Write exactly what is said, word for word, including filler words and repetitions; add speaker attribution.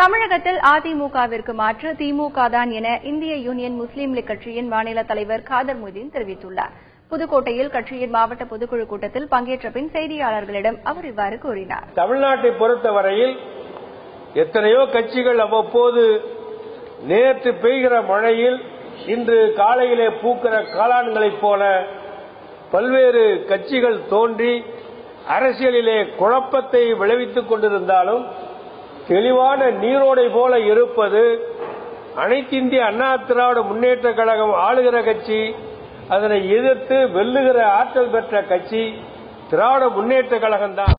Speaker 1: தமிழகத்தில் அதிமுகவிற்கு மாற்று திமுக தான் என இந்திய யூனியன் முஸ்லீம் லீக் கட்சியின் மாநில தலைவர் காதர் மொய்தீன் தெரிவித்துள்ளார். புதுக்கோட்டையில் கட்சியின் மாவட்ட பொதுக்குழு கூட்டத்தில் பங்கேற்ற பின் செய்தியாளர்களிடம் அவர் இவ்வாறு கூறினார்.
Speaker 2: தமிழ்நாட்டை பொறுத்தவரையில் எத்தனையோ கட்சிகள் அவ்வப்போது நேற்று பெய்கிற மழையில் இன்று காலையிலே பூக்கிற காளான்களைப் போல பல்வேறு கட்சிகள் தோன்றி அரசியலிலே குழப்பத்தை விளைவித்துக் கொண்டிருந்தாலும் தெளிவான நீரோடை போல இருப்பது அனைத்திந்திய அண்ணா திராவிட முன்னேற்ற கழகம் ஆளுகிற கட்சி. அதனை எதிர்த்து வெல்லுகிற ஆற்றல் பெற்ற கட்சி திராவிட முன்னேற்ற கழகம்தான்.